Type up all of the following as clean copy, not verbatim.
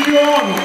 20 år nu.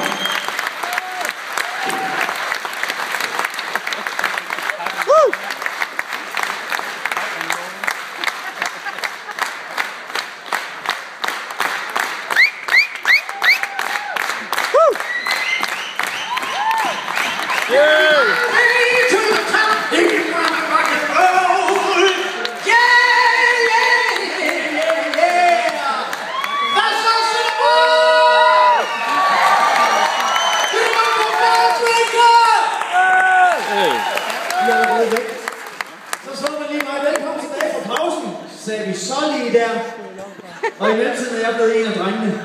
Så slår man lige mig velkommen tilbage fra pausen, sagde vi så lige der. Og i mellemtiden er jeg blevet en af drengene.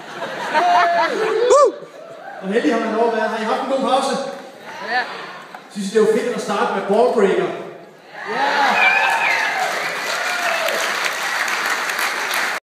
Og heldig har man lov at være. Har I haft en god pause? Ja. Synes I det var fedt at starte med Ballbreaker? Ja.